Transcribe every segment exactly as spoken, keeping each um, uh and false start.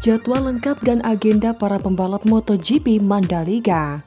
jadwal lengkap dan agenda para pembalap MotoGP Mandalika.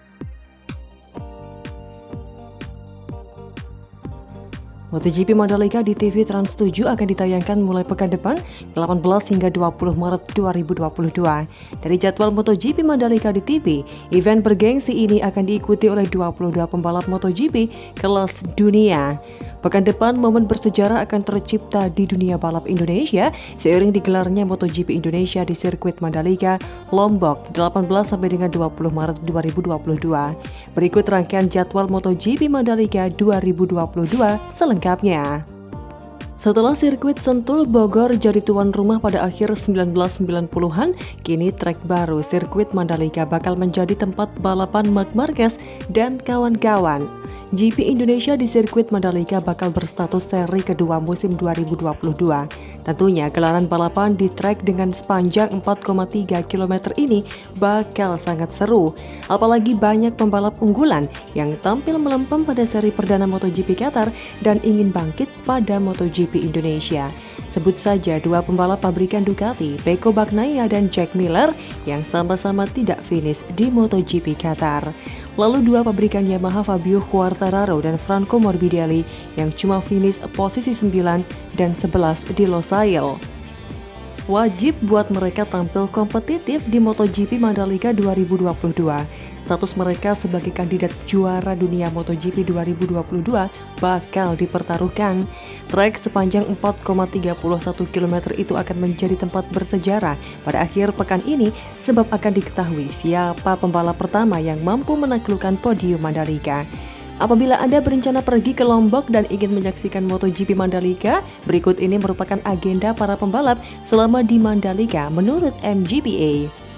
MotoGP Mandalika di T V Trans tujuh akan ditayangkan mulai pekan depan delapan belas hingga dua puluh Maret dua ribu dua puluh dua. Dari jadwal MotoGP Mandalika di T V, event bergengsi ini akan diikuti oleh dua puluh dua pembalap MotoGP kelas dunia. Pekan depan, momen bersejarah akan tercipta di dunia balap Indonesia seiring digelarnya MotoGP Indonesia di sirkuit Mandalika, Lombok, delapan belas sampai dengan dua puluh Maret dua ribu dua puluh dua. Berikut rangkaian jadwal MotoGP Mandalika dua ribu dua puluh dua selengkapnya. Setelah sirkuit Sentul Bogor jadi tuan rumah pada akhir seribu sembilan ratus sembilan puluhan, kini trek baru sirkuit Mandalika bakal menjadi tempat balapan Marc Marquez dan kawan-kawan. G P Indonesia di sirkuit Mandalika bakal berstatus seri kedua musim dua ribu dua puluh dua. Tentunya gelaran balapan di trek dengan sepanjang empat koma tiga kilometer ini bakal sangat seru. Apalagi banyak pembalap unggulan yang tampil melempem pada seri perdana MotoGP Qatar dan ingin bangkit pada MotoGP Indonesia. Sebut saja dua pembalap pabrikan Ducati, Pecco Bagnaia dan Jack Miller yang sama-sama tidak finish di MotoGP Qatar. Lalu dua pabrikan Yamaha, Fabio Quartararo dan Franco Morbidelli yang cuma finish posisi sembilan dan sebelas di Losail. Wajib buat mereka tampil kompetitif di MotoGP Mandalika dua ribu dua puluh dua. Status mereka sebagai kandidat juara dunia MotoGP dua ribu dua puluh dua bakal dipertaruhkan. Trek sepanjang empat koma tiga satu kilometer itu akan menjadi tempat bersejarah pada akhir pekan ini sebab akan diketahui siapa pembalap pertama yang mampu menaklukkan podium Mandalika. Apabila Anda berencana pergi ke Lombok dan ingin menyaksikan MotoGP Mandalika, berikut ini merupakan agenda para pembalap selama di Mandalika menurut M G P A.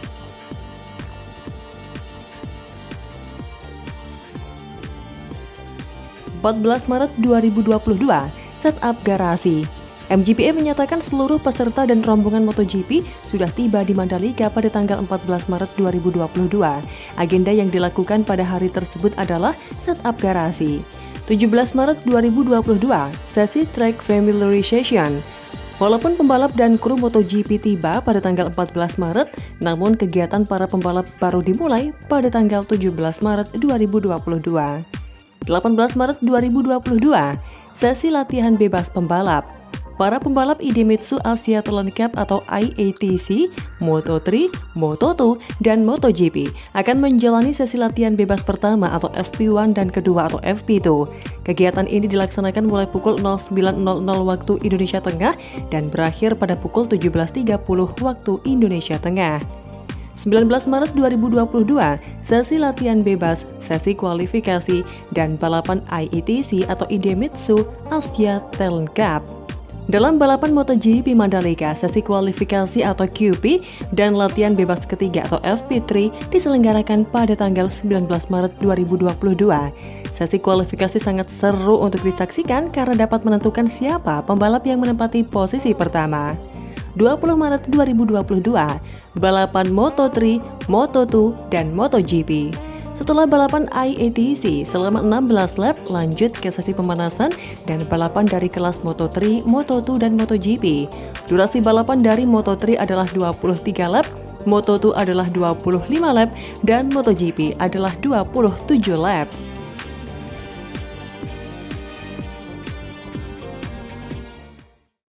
empat belas Maret dua ribu dua puluh dua, setup garasi. M G P A menyatakan seluruh peserta dan rombongan MotoGP sudah tiba di Mandalika pada tanggal empat belas Maret dua ribu dua puluh dua. Agenda yang dilakukan pada hari tersebut adalah setup garasi. tujuh belas Maret dua ribu dua puluh dua, sesi track familiarization. Walaupun pembalap dan kru MotoGP tiba pada tanggal empat belas Maret, namun kegiatan para pembalap baru dimulai pada tanggal tujuh belas Maret dua ribu dua puluh dua. delapan belas Maret dua ribu dua puluh dua, sesi latihan bebas pembalap. Para pembalap Idemitsu Asia Talent Cup atau I A T C, Moto tiga, Moto dua, dan MotoGP akan menjalani sesi latihan bebas pertama atau F P satu dan kedua atau F P dua. Kegiatan ini dilaksanakan mulai pukul sembilan waktu Indonesia Tengah dan berakhir pada pukul tujuh belas tiga puluh waktu Indonesia Tengah. sembilan belas Maret dua ribu dua puluh dua, sesi latihan bebas, sesi kualifikasi, dan balapan I A T C atau Idemitsu Asia Talent Cup. Dalam balapan MotoGP Mandalika, sesi kualifikasi atau Q P dan latihan bebas ketiga atau F P tiga diselenggarakan pada tanggal sembilan belas Maret dua ribu dua puluh dua. Sesi kualifikasi sangat seru untuk disaksikan karena dapat menentukan siapa pembalap yang menempati posisi pertama. dua puluh Maret dua ribu dua puluh dua, balapan Moto tiga, Moto dua, dan MotoGP. Setelah balapan I A T C selama enam belas lap, lanjut ke sesi pemanasan dan balapan dari kelas Moto tiga, Moto dua, dan MotoGP. Durasi balapan dari Moto tiga adalah dua puluh tiga lap, Moto dua adalah dua puluh lima lap, dan MotoGP adalah dua puluh tujuh lap.